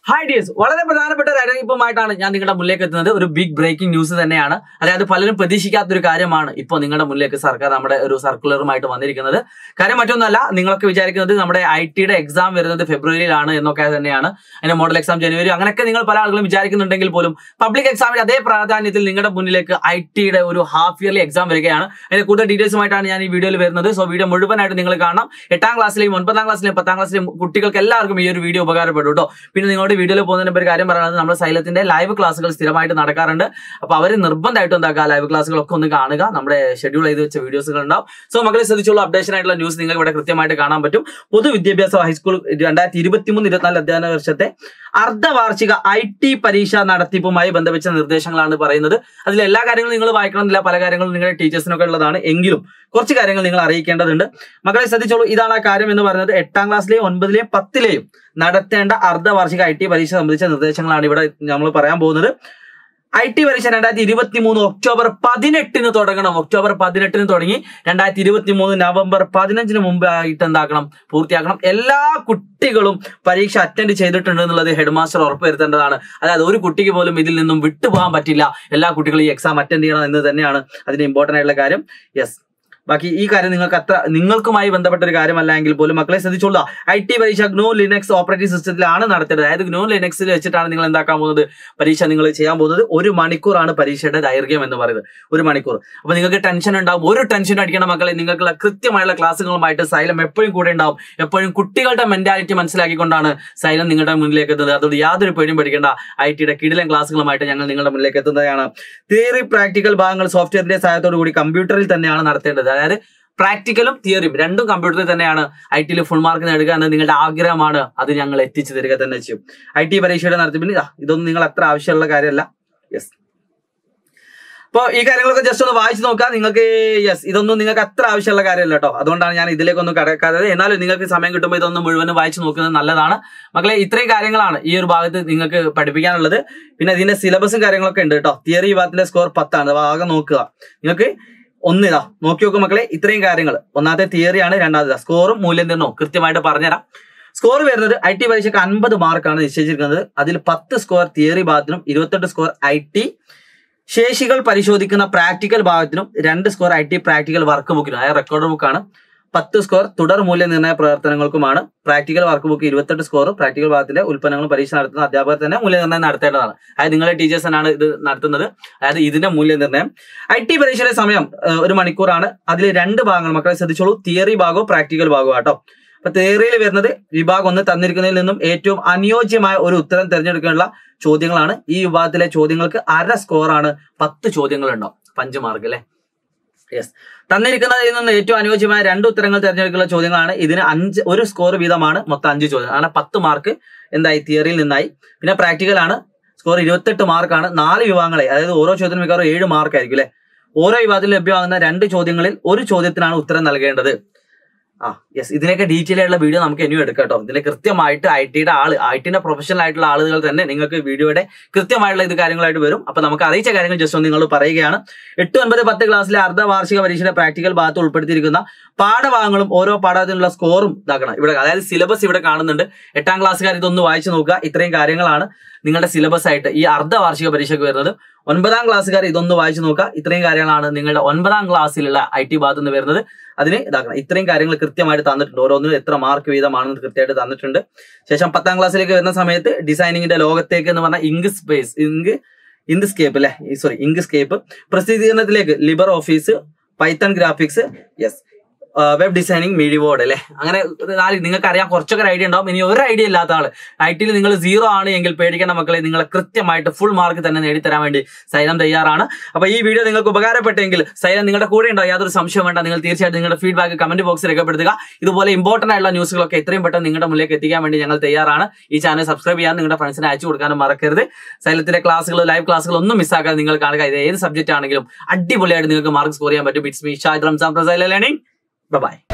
Hi dears, വളരെ പ്രധാനപ്പെട്ട ഒരു അറിയിപ്പുമായിട്ടാണ് ഞാൻ നിങ്ങളുടെ മുന്നിലേക്ക് എത്തുന്നത്. ഒരു ബിഗ് ബ്രേക്കിംഗ് ന്യൂസ് തന്നെയാണ്. അതായത് പലരും പ്രതീക്ഷിക്കാത്തൊരു കാര്യമാണ് ഇപ്പോൾ നിങ്ങളുടെ മുന്നിലേക്ക് സർക്കാർ നമ്മുടെ ഒരു സർക്കുലറുമായിട്ട് വന്നിരിക്കുന്നത്. കാര്യം മറ്റൊന്നുമല്ല, നിങ്ങളൊക്കെ വിചാരിക്കുന്നത് നമ്മുടെ IT-യുടെ എക്സാം വരുന്നത് ഫെബ്രുവരിയിലാണ് എന്നൊക്കെ തന്നെയാണ്. അതിന്റെ മോഡൽ എക്സാം ജനുവരി, അങ്ങനെയൊക്കെ നിങ്ങൾ പല ആളുകളും വിചാരിക്കുന്നുണ്ടെങ്കിൽ പോലും പബ്ലിക് എക്സാമിന്റെ അതേ പ്രാധാന്യത്തിൽ നിങ്ങളുടെ മുന്നിലേക്ക് IT-യുടെ ഒരു ഹാഫ് ഇയർലി എക്സാം വരികയാണ്. അതിന്റെ കൂടുതൽ ഡീറ്റെയിൽസുമായിട്ടാണ് ഞാൻ ഈ വീഡിയോയിൽ വരുന്നത്. സോ വീഡിയോ മുഴുവനായിട്ട് നിങ്ങൾ കാണണം. 8ാം ക്ലാസ്സിലെയും 9ാം ക്ലാസ്സിലെയും 10ാം ക്ലാസ്സിലെയും കുട്ടികൾക്ക് എല്ലാവർക്കും ഈ ഒരു വീഡിയോ ഉപകാരപ്പെടും കേട്ടോ. പിന്നെ നിങ്ങളുടെ വീഡിയോയിൽ പോകുന്നതിന് ഒരു കാര്യം പറയുന്നത്, നമ്മുടെ സൈലത്തിന്റെ ലൈവ് ക്ലാസ്സുകൾ സ്ഥിരമായിട്ട് നടക്കാറുണ്ട്. അപ്പൊ അവർ നിർബന്ധമായിട്ട് എന്താക്കുക, ലൈവ് ക്ലാസ്സുകളൊക്കെ ഒന്ന് കാണുക. നമ്മുടെ ഷെഡ്യൂൾ ചെയ്ത് വെച്ച വീഡിയോസുകൾ ഉണ്ടാവും. സോ മക്കളെ ശ്രദ്ധിച്ചുള്ള അപ്ഡേഷൻ ആയിട്ടുള്ള ന്യൂസ് നിങ്ങൾക്ക് ഇവിടെ കൃത്യമായിട്ട് കാണാൻ പറ്റും. പൊതുവിദ്യാഭ്യാസ ഹൈസ്കൂൾ 2023-24 അധ്യയന വർഷത്തെ അർദ്ധവാർഷിക IT പരീക്ഷ നടത്തിപ്പുമായി ബന്ധപ്പെട്ട നിർദ്ദേശങ്ങളാണ് പറയുന്നത്. അതിൽ എല്ലാ കാര്യങ്ങളും നിങ്ങൾ വായിക്കണമെന്നില്ല, പല കാര്യങ്ങളും നിങ്ങളുടെ ടീച്ചേഴ്സിനൊക്കെ ഉള്ളതാണ്. എങ്കിലും കുറച്ച് കാര്യങ്ങൾ നിങ്ങൾ അറിയിക്കേണ്ടതുണ്ട്. മക്കളെ ശ്രദ്ധിച്ചോളൂ, ഇതാണ് ആ കാര്യം എന്ന് പറയുന്നത്. 8ാം ക്ലാസ്സിലെയും 9ലെയും 10ലെയും നടത്തേണ്ട അർദ്ധവാർഷിക IT പരീക്ഷ സംബന്ധിച്ച നിർദ്ദേശങ്ങളാണ് ഇവിടെ നമ്മൾ പറയാൻ പോകുന്നത്. IT പരീക്ഷ 2023 ഒക്ടോബർ 18 തുടങ്ങണം. ഒക്ടോബർ 18 തുടങ്ങി 2023 നവംബർ 15 മുമ്പ് ആയിട്ട് എന്താക്കണം, പൂർത്തിയാക്കണം. എല്ലാ കുട്ടികളും പരീക്ഷ അറ്റൻഡ് ചെയ്തിട്ടുണ്ട് എന്നുള്ളത് ഹെഡ് മാസ്റ്റർ ഉറപ്പുവരുത്തേണ്ടതാണ്. അതായത് ഒരു കുട്ടിക്ക് പോലും ഇതിൽ നിന്നും വിട്ടുപോകാൻ പറ്റില്ല. എല്ലാ കുട്ടികളും ഈ എക്സാം അറ്റൻഡ് ചെയ്യണം എന്ന് തന്നെയാണ് അതിന് ഇമ്പോർട്ടന്റ് ആയിട്ടുള്ള കാര്യം. യെസ്, ബാക്കി ഈ കാര്യം നിങ്ങൾക്കുമായി ബന്ധപ്പെട്ട ഒരു കാര്യമല്ല എങ്കിൽ പോലും മക്കളെ ശ്രദ്ധിച്ചോളുക. IT പരീക്ഷ GNU Linux ഓപ്പറേറ്റിംഗ് സിസ്റ്റത്തിലാണ് നടത്തേണ്ടത്. അതായത് GNU Linuxൽ വെച്ചിട്ടാണ് നിങ്ങൾ എന്താക്കാൻ പോകുന്നത്, പരീക്ഷ നിങ്ങൾ ചെയ്യാൻ പോകുന്നത്. 1 മണിക്കൂറാണ് പരീക്ഷയുടെ ദൈർഘ്യം എന്ന് പറയുന്നത്, 1 മണിക്കൂർ. അപ്പൊ നിങ്ങൾക്ക് ടെൻഷൻ ഉണ്ടാവും. ഒരു ടെൻഷൻ അടിക്കണം മക്കളെ. നിങ്ങൾക്കുള്ള കൃത്യമായുള്ള ക്ലാസ്സുകളുമായിട്ട് സൈലം എപ്പോഴും കൂടെ ഉണ്ടാവും. എപ്പോഴും കുട്ടികളുടെ മെന്റാലിറ്റി മനസ്സിലാക്കിക്കൊണ്ടാണ് സൈലം നിങ്ങളുടെ മുന്നിലേക്ക് എത്തുന്നത്. അതുകൊണ്ട് യാതൊരു പേടിയും പഠിക്കേണ്ട. IT-യുടെ കിടിലൻ ക്ലാസ്സുകളുമായിട്ട് ഞങ്ങൾ നിങ്ങളുടെ മുന്നിലേക്ക് എത്തുന്നതാണ്. തിയറി പ്രാക്ടിക്കൽ ഭാഗങ്ങൾ സോഫ്റ്റ്വെയറിന്റെ സഹായത്തോടു കൂടി കമ്പ്യൂട്ടറിൽ തന്നെയാണ് നടത്തേണ്ടത്. അതായത് പ്രാക്ടിക്കലും തിയറിയും രണ്ടും കമ്പ്യൂട്ടറിൽ തന്നെയാണ്. IT-ൽ ഫുൾ മാർക്ക് നേടുക എന്നത് നിങ്ങളുടെ ആഗ്രഹമാണ്. അത് ഞങ്ങൾ എത്തിച്ചു തരിക തന്നെ ചെയ്യും. IT പരീക്ഷയുടെ നടത്തിപ്പിന് ഇതൊന്നും നിങ്ങൾ അത്ര ആവശ്യമുള്ള കാര്യമല്ല. യെസ്, അപ്പോൾ ഈ കാര്യങ്ങളൊക്കെ ജസ്റ്റ് ഒന്ന് വായിച്ചു നോക്കാം നിങ്ങൾക്ക്. യെസ്, ഇതൊന്നും നിങ്ങൾക്ക് അത്ര ആവശ്യമുള്ള കാര്യമല്ല കേട്ടോ. അതുകൊണ്ടാണ് ഞാൻ ഇതിലേക്കൊന്നും കടക്കാതെ. എന്നാലും നിങ്ങൾക്ക് സമയം കിട്ടുമ്പോൾ ഇതൊന്നും മുഴുവനും വായിച്ചു നോക്കുന്നത് നല്ലതാണ്. മക്കളെ, ഇത്രയും കാര്യങ്ങളാണ് ഈ ഒരു ഭാഗത്ത് നിങ്ങൾക്ക് പഠിപ്പിക്കാനുള്ളത്. പിന്നെ ഇതിന്റെ സിലബസും കാര്യങ്ങളൊക്കെ ഉണ്ട് കേട്ടോ. തിയറി വിഭാഗത്തിന്റെ സ്കോർ 10 ആണ്. ഭാഗം നോക്കുക. നിങ്ങൾക്ക് ഒന്നിതാ നോക്കി നോക്കും മക്കളെ. ഇത്രയും കാര്യങ്ങൾ, ഒന്നാമത്തെ തിയറിയാണ്, രണ്ടാമത്തെ സ്കോറും മൂല്യനിർണ്ണയവും കൃത്യമായിട്ട് പറഞ്ഞുതരാം. സ്കോർ വരുന്നത് IT പരീക്ഷയ്ക്ക് 50 മാർക്കാണ് നിശ്ചയിച്ചിരിക്കുന്നത്. അതിൽ 10 സ്കോർ തിയറി ഭാഗത്തിനും 28 സ്കോർ IT ശേഷികൾ പരിശോധിക്കുന്ന പ്രാക്ടിക്കൽ ഭാഗത്തിനും 2 സ്കോർ IT പ്രാക്ടിക്കൽ വർക്ക് ബുക്കിനും, അതായത് റെക്കോർഡ് ബുക്കാണ്. 10 സ്കോർ തുടർ മൂല്യനിർണ്ണയ പ്രവർത്തനങ്ങൾക്കുമാണ്. Practical work book 28 score. Practical ഭാഗത്തിന്റെ ഉൽപ്പന്നങ്ങളും പരീക്ഷ നടത്തുന്ന അധ്യാപകർ തന്നെ മൂല്യനിർണ്ണയം നടത്തേണ്ടതാണ്. അതായത് നിങ്ങളെ ടീച്ചേഴ്സ് തന്നെയാണ് ഇത് നടത്തുന്നത്. അതായത് ഇതിന്റെ മൂല്യനിർണ്ണയം. IT പരീക്ഷയുടെ സമയം 1 മണിക്കൂറാണ്. അതിൽ 2 ഭാഗങ്ങൾ മക്കളെ ശ്രദ്ധിച്ചോളൂ. തിയറി ഭാഗവും പ്രാക്ടിക്കൽ ഭാഗവും കേട്ടോ. അപ്പൊ തിയറിയിൽ വരുന്നത് വിഭാഗം 1 തന്നിരിക്കുന്നതിൽ നിന്നും ഏറ്റവും അനുയോജ്യമായ ഒരു ഉത്തരം തിരഞ്ഞെടുക്കാനുള്ള ചോദ്യങ്ങളാണ്. ഈ വിഭാഗത്തിലെ ചോദ്യങ്ങൾക്ക് 1/2 സ്കോറാണ്. 10 ചോദ്യങ്ങൾ ഉണ്ടാവും, 5 മാർക്ക് അല്ലെ. യെസ്, തന്നിരിക്കുന്നതിൽ നിന്ന് ഏറ്റവും അനുയോജ്യമായ 2 ഉത്തരങ്ങൾ തിരഞ്ഞെടുക്കുന്ന ചോദ്യങ്ങളാണ്. ഇതിന് 1 സ്കോർ വീതമാണ്. മൊത്തം 5 ചോദ്യം. അങ്ങനെ 10 മാർക്ക് എന്തായി, തിയറിയിൽ നിന്നായി. പിന്നെ പ്രാക്ടിക്കൽ ആണ്. സ്കോർ 28 മാർക്കാണ്. 4 വിഭാഗങ്ങളെ, അതായത് ഓരോ ചോദ്യത്തിനും മിക്കവാറും 7 മാർക്ക് ആയിരിക്കും അല്ലെ. ഓരോ വിഭാഗത്തിൽ ലഭ്യമാകുന്ന 2 ചോദ്യങ്ങളിൽ 1 ചോദ്യത്തിനാണ് ഉത്തരം നൽകേണ്ടത്. യെസ്, ഇതിനൊക്കെ ഡീറ്റെയിൽ ആയിട്ടുള്ള വീഡിയോ നമുക്ക് ഇനിയും എടുക്കാം കേട്ടോ. ഇതിന്റെ കൃത്യമായിട്ട് IT-ന്റെ പ്രൊഫഷണൽ ആയിട്ടുള്ള ആളുകൾ തന്നെ നിങ്ങൾക്ക് വീഡിയോയുടെ കൃത്യമായിട്ടുള്ള ഇത് കാര്യങ്ങളായിട്ട് വരും. അപ്പൊ നമുക്ക് അറിയിച്ച കാര്യങ്ങൾ ജസ്റ്റ് ഒന്ന് നിങ്ങൾ പറയുകയാണ്. 8, 9, 10 ക്ലാസ്സിലെ അർദ്ധവാർഷിക പരീക്ഷയുടെ പ്രാക്ടിക്കൽ ഭാഗത്ത് ഉൾപ്പെടുത്തിയിരിക്കുന്ന പാഠഭാഗങ്ങളും ഓരോ പാഠത്തിനുള്ള സ്കോറും ഇതാക്കണം ഇവിടെ. അതായത് സിലബസ് ഇവിടെ കാണുന്നുണ്ട്. 8ാം ക്ലാസ്സുകാർ ഇതൊന്ന് വായിച്ചു നോക്കുക. ഇത്രയും കാര്യങ്ങളാണ് നിങ്ങളുടെ സിലബസ് ആയിട്ട് ഈ അർദ്ധവാർഷിക പരീക്ഷയ്ക്ക് വരുന്നത്. 9ാം ക്ലാസ്സുകാർ ഇതൊന്ന് വായിച്ചു നോക്കുക. ഇത്രയും കാര്യങ്ങളാണ് നിങ്ങളുടെ 9ാം ക്ലാസ്സിലുള്ള IT ഭാഗത്ത് നിന്ന് വരുന്നത്. അതിന് ഇതാക്കണം. ഇത്രയും കാര്യങ്ങൾ കൃത്യമായിട്ട് തന്നിട്ടുണ്ട്. ഓരോന്നിനും എത്ര മാർക്ക് വീതമാണെന്ന് കൃത്യമായിട്ട് തന്നിട്ടുണ്ട്. ശേഷം 10ാം ക്ലാസ്സിലേക്ക് വരുന്ന സമയത്ത് ഡിസൈനിങ്ങിന്റെ ലോകത്തേക്ക് എന്ന് പറഞ്ഞാൽ ഇങ്ക്സ്കേപ്പ് പ്രസിദ്ധീകരണത്തിലേക്ക് LibreOffice, Python graphics, yes, web designing, media board അല്ലെ. അങ്ങനെ നിങ്ങൾക്ക് അറിയാം, കുറച്ചൊക്കെ ഐഡിയ ഉണ്ടാവും. ഇനി ഒരു ഐഡിയ ഇല്ലാത്ത ആള് IT-ൽ നിങ്ങൾ 0 ആണ് എങ്കിൽ പേടിക്കേണ്ട മക്കളെ. നിങ്ങളെ കൃത്യമായിട്ട് ഫുൾ മാർക്ക് തന്നെ നേടിത്തരാൻ വേണ്ടി സൈലം തയ്യാറാണ്. അപ്പൊ ഈ വീഡിയോ നിങ്ങൾക്ക് ഉപകാരപ്പെട്ടെങ്കിൽ സൈലം നിങ്ങളുടെ കൂടെ ഉണ്ടാവും, യാതൊരു സംശയം വേണ്ട. നിങ്ങൾ തീർച്ചയായിട്ടും നിങ്ങളുടെ ഫീഡ്ബാക്ക് കമന്റ് ബോക്സിൽ രേഖപ്പെടുത്തുക. ഇതുപോലെ ഇമ്പോർട്ടന്റ് ആയിട്ടുള്ള ന്യൂസുകളൊക്കെ എത്രയും പെട്ടെന്ന് നിങ്ങളുടെ മുന്നിലേക്ക് എത്തിക്കാൻ വേണ്ടി ഞങ്ങൾ തയ്യാറാണ്. ഈ ചാനൽ സബ്സ്ക്രൈബ് ചെയ്യാൻ നിങ്ങളുടെ ഫ്രണ്ട്സിനെ അയച്ചു കൊടുക്കാനും മറക്കരുത്. സൈലത്തിലെ ക്ലാസ്സുകൾ, ലൈവ് ക്ലാസ്സുകൾ ഒന്നും മിസ്സാക്കാതെ നിങ്ങൾ കാണുക. ഇത് ഏത് സബ്ജക്റ്റ് ആണെങ്കിലും അടിപൊളിയായിട്ട് നിങ്ങൾക്ക് മാർക്ക് സ്കോർ ചെയ്യാൻ പറ്റും. It's me Shahid Ramzan from Xylem learning. Bye-bye.